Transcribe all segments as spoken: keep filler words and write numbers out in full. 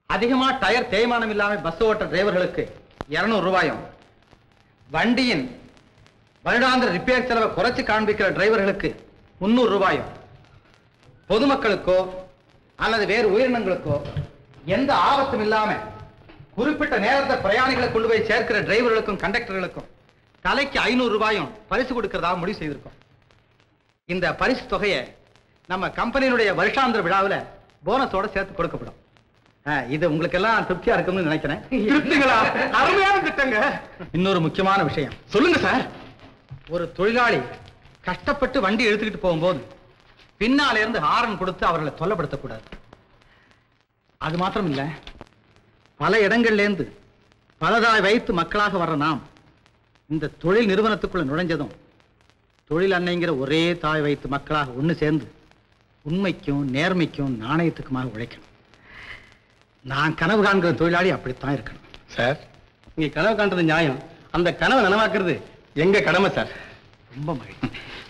அதிகமா டயர் தேய்மானம் இல்லாம பஸ் ஓட்ட டிரைவர்களுக்கு இருநூறு ரூபாயும், வண்டியின் வருடாந்திர ரிப்பேர் செலவை குறைச்சு காண்பிக்கிற டிரைவர்களுக்கு முன்னூறு ரூபாயும், பொதுமக்களுக்கோ அல்லது வேறு உயிரினங்களுக்கோ எந்த ஆபத்தும் இல்லாம குறிப்பிட்ட நேரத்தை பிரயாணிகளை கொண்டு போய் சேர்க்கிற டிரைவர்களுக்கும் கண்டக்டர்களுக்கும் தலைக்கு ஐநூறு ரூபாயும் பரிசு கொடுக்கிறதா முடிவு செய்திருக்கோம். இந்த பரிசு தொகையை நம்ம கம்பெனியினுடைய வருஷாந்திர விழாவில் போனஸோட சேர்த்து கொடுக்கப்படும். இது உங்களுக்கு எல்லாம் திருப்தியா இருக்கும்னு நினைக்கிறேன். திருப்திகளா? அருமையான திட்டங்க. இன்னொரு முக்கியமான விஷயம் சொல்லுங்க சார். ஒரு தொழிலாளி கஷ்டப்பட்டு வண்டி எடுத்துக்கிட்டு போகும்போது பின்னால இருந்து ஹாரன் கொடுத்து அவர்களை தொல்லப்படுத்தக்கூடாது. அது மாத்திரம் இல்ல, பல இடங்கள்ல இருந்து பலதாய் வைத்து மக்களாக வர்ற நாம் இந்த தொழில் நிறுவனத்துக்குள்ள நுழைஞ்சதும் தொழில் அன்னைங்கிற ஒரே தாய் வைத்து மக்களாக ஒண்ணு சேர்ந்து உண்மைக்கும் நேர்மைக்கும் நாணயத்துக்குமாக உழைக்கணும். நான் கனவு காண்கிற தொழிலாளி அப்படித்தான் இருக்கணும். சார், நீங்க கனவு காண்றது நியாயம். அந்த கனவை நனவாக்குறது எங்க கடமை சார். ரொம்ப மகிழ்ச்சி.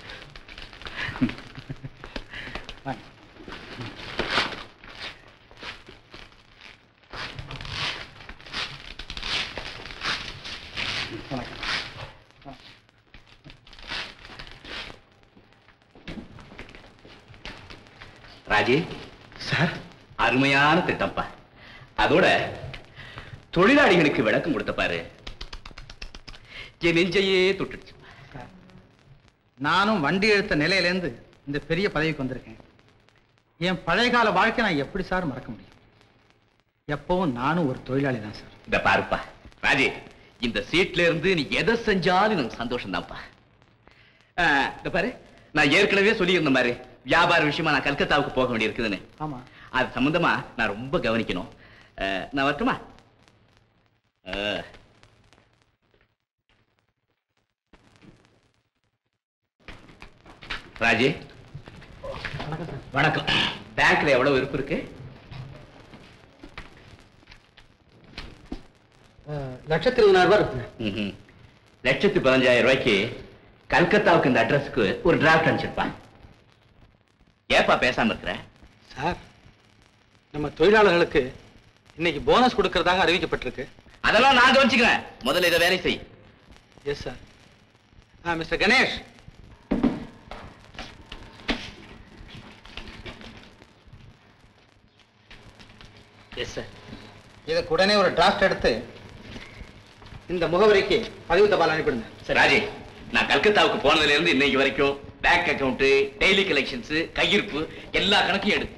ராஜி சார், அருமையான திட்டம்ப்பா. அதோட தொழிலாளிகளுக்கு விளக்கம் கொடுத்த பாரு, என் நெஞ்சையே தொட்டுடுச்சு. நானும் வண்டி எடுத்த நிலையிலேருந்து இந்த பெரிய பதவிக்கு வந்திருக்கேன். என் பழைய கால வாழ்க்கை நான் எப்படி சார் மறக்க முடியும்? எப்பவும் நானும் ஒரு தொழிலாளி தான் சார். இந்த பாருப்பா ராஜி, இந்த சீட்ல இருந்து நீ எதை செஞ்சாலும் எனக்கு சந்தோஷம் தான்ப்பா. இந்த பாரு, நான் ஏற்கனவே சொல்லியிருந்த மாதிரி வியாபார விஷயமா நான் கல்கத்தாவுக்கு போக வேண்டி இருக்குதுன்னு. ஆமா, அது சம்பந்தமா நான் ரொம்ப கவனிக்கணும். நான் வரட்டுமா? ராஜி வணக்கம். பேங்க்ல எவ்வளவு இருப்பு இருக்கு? லட்சத்தி இருபதாயிரம் ரூபாய் இருக்கு. லட்சத்தி பதினஞ்சாயிரம் ரூபாய்க்கு கல்கத்தாவுக்கு இந்த அட்ரஸுக்கு ஒரு டிராஃப்ட் அனுப்பிச்சிருப்பான். ஏப்பா பேசாம இருக்கிற? சார், நம்ம தொழிலாளர்களுக்கு இன்னைக்கு போனஸ் கொடுக்கறதாக அறிவிக்கப்பட்டிருக்கு. அதெல்லாம் நான் கவனிச்சுக்கிறேன். முதல்ல இதை வேலை செய். Yes sir. Mister Ganesh, yes sir. இதுக்கு உடனே ஒரு டிராஃப்ட் எடுத்து இந்த முகவரிக்கு பதிவு தபால் அனுப்பிடுங்க. சரி ராஜி, நான் கல்கத்தாவுக்கு போனதுல இருந்து இன்னைக்கு வரைக்கும் பேங்க் அக்கவுண்ட், டெய்லி கலெக்ஷன்ஸ், கையிருப்பு எல்லா கணக்கையும் எடு.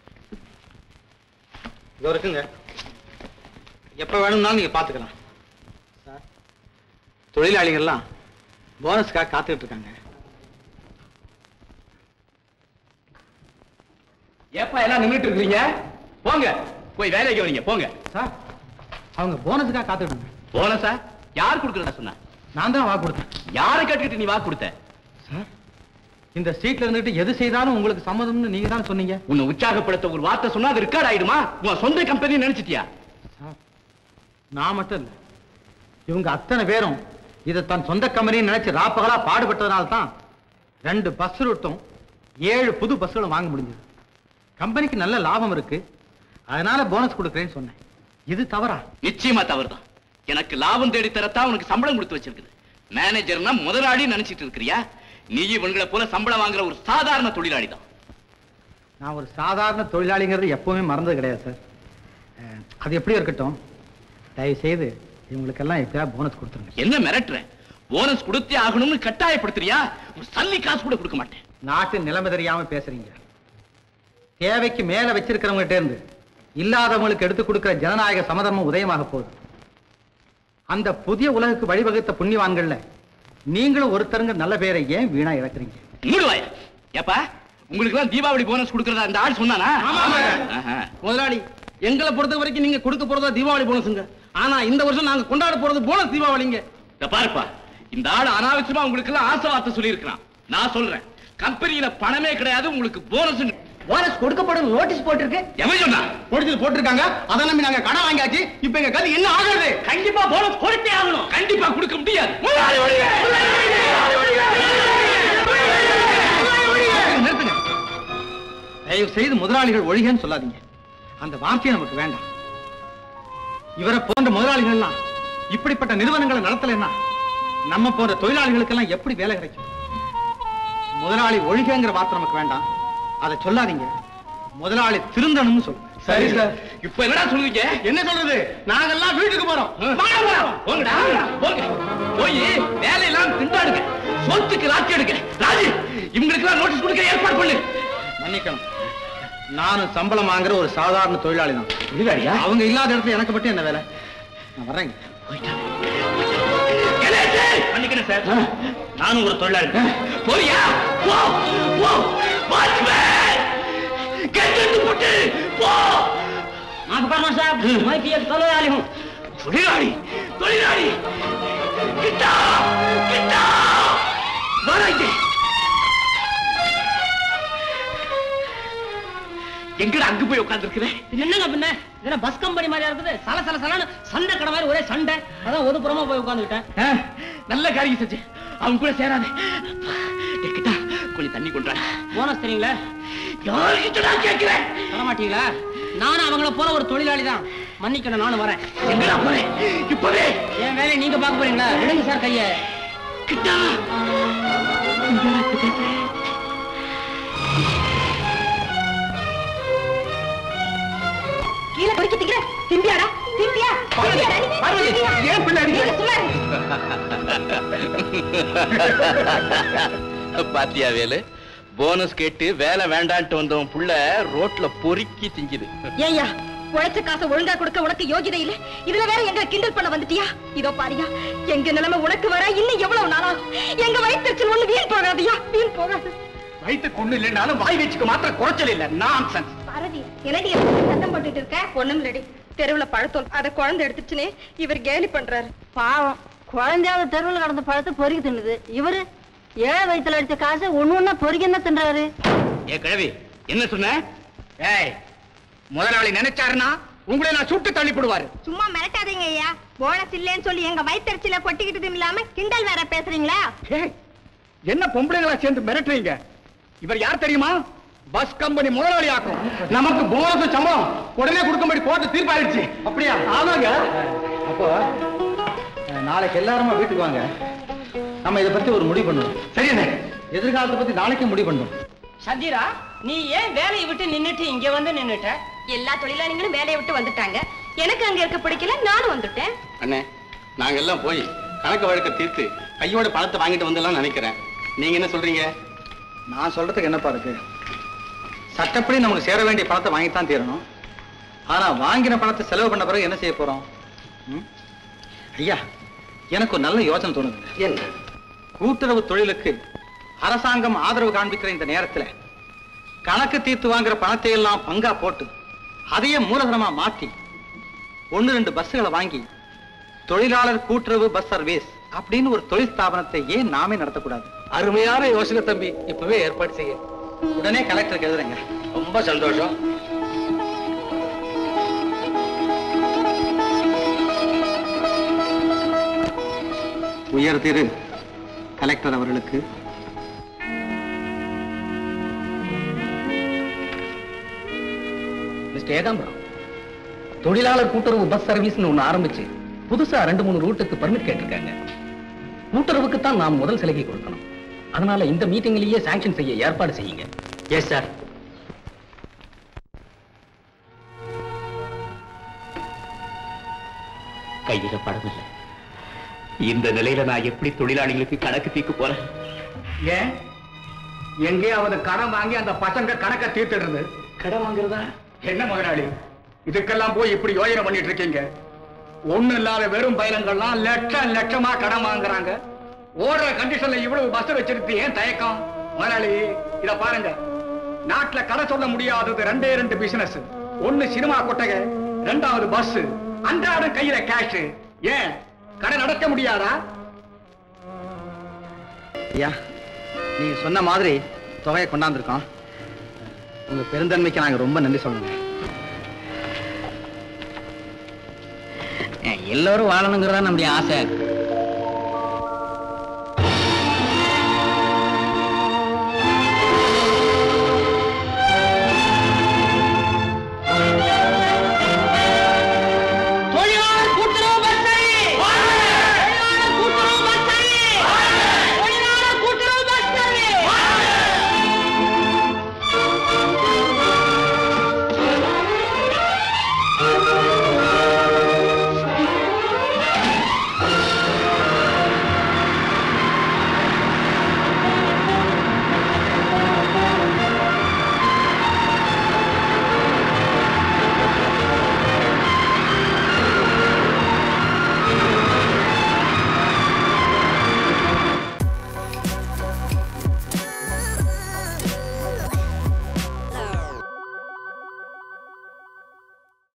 இதோ இருக்குங்க. எப்ப வேணும்னாலும் நீங்க பாத்துக்கலாம். சார், தொழிலாளிகள்லாம் போனஸ்க்காக காத்துக்கிட்டு இருக்காங்க. ஏப்பா எல்லாம் நின்றுட்டு இருக்கீங்க? போங்க, போய் வேலையை கவனிங்க. போங்க சார். அவங்க போனஸுக்காக காத்துக்கிட்டாங்க. போனஸா? யார் கொடுக்கறதா சொன்னா? நான் தான் வாக்கு கொடுத்தேன். யாரை கேட்டுக்கிட்டு நீ வாக்கு கொடுத்த? சார், இந்த சீட்ல இருந்துட்டு எது செய்தாலும் உங்களுக்கு சம்மதம்னு நீங்க தான் சொன்னீங்க. உன்னை உற்சாகப்படுத்த ஒரு வார்த்தை சொன்னா அது ரெக்கார்ட் ஆயிடுமா? உன் சொந்த கம்பெனி நினைச்சிட்டியா? சார், நான் மட்டும் இல்ல, இவங்க அத்தனை பேரும் இதை தன் சொந்த கம்பெனின்னு நினைச்சு ராப்பகலா பாடுபட்டதுனால தான் ரெண்டு பஸ் ரூட்டும் ஏழு புது பஸ்களும் வாங்க முடிஞ்சது. கம்பெனிக்கு நல்ல லாபம் இருக்கு, அதனால போனஸ் கொடுக்கறேன்னு சொன்னேன். இது தவறா? நிச்சயமா தவறுதான். எனக்கு லாபம் தேடி தரத்தான் உனக்கு சம்பளம் கொடுத்து வச்சிருக்குது. மேனேஜர்னா முதலாளி நினைச்சிட்டு இருக்கிறியா? நீ இவங்களை போல சம்பளம் வாங்குற ஒரு சாதாரண தொழிலாளி தான். நான் ஒரு சாதாரண தொழிலாளிங்கிறது எப்பவுமே மறந்தது கிடையாது சார். அது எப்படி இருக்கட்டும், தயவு செய்து இவங்களுக்கெல்லாம் எப்படியா போனஸ் கொடுத்துருங்க. என்ன மிரட்டுற? போனஸ் கொடுத்தே ஆகணும்னு கட்டாயப்படுத்துறியா? ஒரு சல்லி காசு கூட கொடுக்க மாட்டேன். நாட்டு நிலைமை தெரியாம பேசுறீங்க. தேவைக்கு மேல வச்சிருக்கிறவங்ககிட்ட இருந்து இல்லாதவங்களுக்கு எடுத்து கொடுக்கிற ஜனநாயக சமதர்மம் உதயமாக போகுது. அந்த புதிய உலகுக்கு வழிவகுத்த புண்ணியவான்கள்ல நீங்களும் ஒருத்தருங்க நல்ல பேரை ஏன் வீணா இழக்கிறீங்க? மூடுவாய். ஏப்பா, உங்களுக்கு எல்லாம் தீபாவளி போனஸ் கொடுக்கறதா இந்த ஆள் சொன்னானா? முதலாளி, எங்களை பொறுத்த வரைக்கும் நீங்க கொடுக்க போறதா தீபாவளி போனஸுங்க. ஆனா இந்த வருஷம் நாங்க கொண்டாட போறது போனஸ் தீபாவளிங்க. பாருப்பா, இந்த ஆள் அனாவசியமா உங்களுக்கு எல்லாம் ஆசை வார்த்தை சொல்லி இருக்கிறான். நான் சொல்றேன், கம்பெனியில பணமே கிடையாது, உங்களுக்கு போனஸ் போனஸ் கொடுக்கப்படும் நோட்டீஸ் போட்டிருக்கு. எவன் சொன்னா? நோட்டீஸ் போட்டிருக்காங்க. அதை நம்பி நாங்க கடன் வாங்கியாச்சு. இப்ப எங்க கதை என்ன ஆகுறது? கண்டிப்பா போனஸ் கொடுத்தே ஆகணும். கண்டிப்பா கொடுக்க முடியாது. தயவு செய்து முதலாளிகள் ஒழிகன்னு சொல்லாதீங்க. அந்த வார்த்தையை நமக்கு வேண்டாம். இவரை போன்ற முதலாளிகள்லாம் இப்படிப்பட்ட நிறுவனங்களை நடத்தலைன்னா நம்ம போன்ற தொழிலாளிகளுக்கெல்லாம் எப்படி வேலை கிடைக்கும்? முதலாளி ஒழிகங்கிற வார்த்தை நமக்கு வேண்டாம், அதை சொல்லாதீங்க. முதலாளி திருந்தணும்னு சொல்லுங்க. சரி சார். இப்ப என்னடா சொல்லுவீங்க? என்ன சொல்றது? நாங்கெல்லாம் வீட்டுக்கு போறோம். போங்கடா, போங்க. போய் வேலையெல்லாம் திண்டாடுங்க, சொத்துக்கு லாக்கி எடுங்க. ராஜி, இவங்களுக்கு எல்லாம் நோட்டீஸ் கொடுக்க ஏற்பாடு பண்ணு. மன்னிக்கணும், நானும் சம்பளம் வாங்குற ஒரு சாதாரண தொழிலாளி தான். இல்லையா? அவங்க இல்லாத இடத்துல எனக்கு மட்டும் என்ன வேலை? நான் வர்றேங்க. மன்னிக்கணும் சார், நானும் ஒரு தொழிலாளி. போறியா? போ போ. வாட்ச்மேன், கெட்டு போட்டு போ. आप परमा साहब मैं भी एक தொழிலாளி हूं. தொழிலாளி தொழிலாளி கிட்டா கிட்டா வராங்க. எங்கடா அங்க போய் உட்கார்ந்திருக்கிறேன்? என்னங்க பின்ன இதெல்லாம் பஸ் கம்பெனி மாதிரியா இருக்குது? சல சல சலன்னு சண்டை கடை மாதிரி ஒரே சண்டை. அதான் ஒதுப்புறமா போய் உட்கார்ந்துட்டேன். நல்ல காரியம் செஞ்சு அவங்க கூட சேராதே. கிட்டா கொஞ்சம் தண்ணி கொண்டு வா. போனஸ் தெரியுங்களா? யார்கிட்ட நான் கேட்கிறேன்? தர மாட்டீங்களா? நானும் அவங்கள போல ஒரு தொழிலாளி தான். மன்னிக்கணும், நானும் வரேன். எங்கடா போறேன்? இப்பவே என் வேலையை நீங்க பார்க்க போறீங்களா? விடுங்க சார் கைய. கிட்டா கீழே கொடிக்க திக்கிற திம்பியாடா திம்பியா ஏன் பின்னாடி பாத்தியா வேலு? போனஸ் கேட்டு வேலை வேண்டான்ட்டு வந்தவன் புள்ள ரோட்ல பொறுக்கி திங்குது. ஏய்யா, உழைச்ச காசை ஒழுங்கா கொடுக்க உனக்கு யோகிதை இல்ல, இதுல வேற எங்க கிண்டல் பண்ண வந்துட்டியா? இதோ பாரியா, எங்க நிலைமை உனக்கு வர இன்னும் எவ்வளவு நாளாகும். எங்க வயிற்றுச்சல் ஒண்ணு வீண் போகாதியா, வீண் போகாது. வயிற்று கொண்டு இல்லைன்னாலும் வாய் வச்சுக்க மாத்திரம் குறைச்சல் இல்ல. நான்சென்ஸ். பாரதி, என்னடி சத்தம் போட்டுட்டு இருக்க? ஒண்ணும் இல்லடி, தெருவுல பழத்தோல் அத குழந்தை எடுத்துச்சுனே இவர் கேலி பண்றாரு. பாவம், குழந்தையாவது தெருவில் கடந்த பழத்தை பொறுக்கி தின்னுது. இவரு ஏழை வயிற்றுல அடிச்ச காசு ஒண்ணு ஒண்ணா பொறுக்கி என்ன தின்றாரு? ஏ கிழவி, என்ன சொன்ன? ஏய், முதலாளி நினைச்சாருன்னா உங்களை நான் சுட்டு தள்ளிப்படுவாரு. சும்மா மிரட்டாதீங்க ஐயா. போனஸ் இல்லைன்னு சொல்லி எங்க வயிற்றுச்சல கொட்டிக்கிட்டதும் இல்லாம கிண்டல் வேற பேசுறீங்களா? என்ன பொம்பளைங்களா சேர்ந்து மிரட்டுறீங்க? இவர் யார் தெரியுமா? பஸ் கம்பெனி முதலாளி ஆக்கும். நமக்கு போனஸ் சம்பளம் உடனே கொடுக்கும்படி கோர்ட்டு தீர்ப்பாயிடுச்சு. அப்படியா? ஆமாங்க. அப்போ நாளைக்கு எல்லாருமா வீட்டுக்கு வாங்க, நம்ம இதை பத்தி ஒரு முடிவு பண்ணுவோம். சரிண்ணே, எதிர்காலத்தை பத்தி நாளைக்கு முடிவு பண்ணுவோம். சந்திரா, நீ ஏன் வேலையை விட்டு நின்னுட்டு இங்க வந்து நின்னுட்ட? எல்லா தொழிலாளிகளும் வேலையை விட்டு வந்துட்டாங்க. எனக்கு அங்க இருக்க பிடிக்கல, நானும் வந்துட்டேன். அண்ணே, நாங்க எல்லாம் போய் கணக்கு வழக்க தீர்த்து கையோட பணத்தை வாங்கிட்டு வந்துடலாம் நினைக்கிறேன். நீங்க என்ன சொல்றீங்க? நான் சொல்றதுக்கு என்னப்பா இருக்கு? சட்டப்படி நமக்கு சேர வேண்டிய பணத்தை வாங்கித்தான் தீரணும். ஆனா வாங்கின பணத்தை செலவு பண்ண பிறகு என்ன செய்ய போறோம்? ம்? ஐயா, எனக்கு ஒரு நல்ல யோசனை தோணுது. என்ன? கூட்டுறவு தொழிலுக்கு அரசாங்கம் ஆதரவு காண்பிக்கிற இந்த நேரத்துல கணக்கு தீர்த்து வாங்குற பணத்தை எல்லாம் பங்கா போட்டு அதையே மூலதனமா மாத்தி ஒன்னு ரெண்டு பஸ்ஸுகளை வாங்கி தொழிலாளர் கூட்டுறவு பஸ் சர்வீஸ் அப்படின்னு ஒரு தொழில் ஸ்தாபனத்தை ஏன் நாமே நடத்தக்கூடாது? அருமையான யோசனை தம்பி, இப்பவே ஏற்பாடு செய்ய. உடனே கலெக்டருக்கு எழுதுறேங்க. ரொம்ப சந்தோஷம். உயர் திரு கலெக்டர் அவர்களுக்கு மிஸ்டர் ஏகாம்பரம், தொழிலாளர் கூட்டுறவு பஸ் சர்வீஸ்னு ஒண்ணு ஆரம்பிச்சு புதுசா ரெண்டு மூணு ரூட்டுக்கு பர்மிட் கேட்டிருக்காங்க. கூட்டுறவுக்கு தான் நாம் முதல் சலுகை கொடுக்கணும். அதனால இந்த மீட்டிங்லயே சாங்ஷன் செய்ய ஏற்பாடு செய்யுங்க. Yes sir. கையில பணம் இல்லை. இந்த நிலையில நான் எப்படி தொழிலாளிகளுக்கு கணக்கு தீர்க்க போறேன்? ஏன் எங்கேயாவது கடன் வாங்கி அந்த பசங்க கணக்கை தீர்த்துடுறது? கடன் வாங்குறதா? என்ன முதலாளி, இதுக்கெல்லாம் போய் இப்படி யோசனை பண்ணிட்டு இருக்கீங்க? ஒண்ணு இல்லாத வெறும் பயிலங்கள்லாம் லட்சம் லட்சமா கடன் வாங்குறாங்க. ஓடுற கண்டிஷன்ல இவ்வளவு பஸ் வச்சிருக்கு, ஏன் தயக்கம்? முதலாளி, இத பாருங்க, நாட்டுல கடை சொல்ல முடியாதது ரெண்டே ரெண்டு பிசினஸ். ஒண்ணு சினிமா கொட்டகை, ரெண்டாவது பஸ். அன்றாடம் கையில கேஷ். ஏன் கடை நடக்க முடியாதா? ஐயா, நீங்க சொன்ன மாதிரி தொகையை கொண்டாந்துருக்கோம். உங்க பெருந்தன்மைக்கு நாங்க ரொம்ப நன்றி சொல்லுங்க. எல்லோரும் வாழணுங்கிறதா நம்முடைய ஆசை.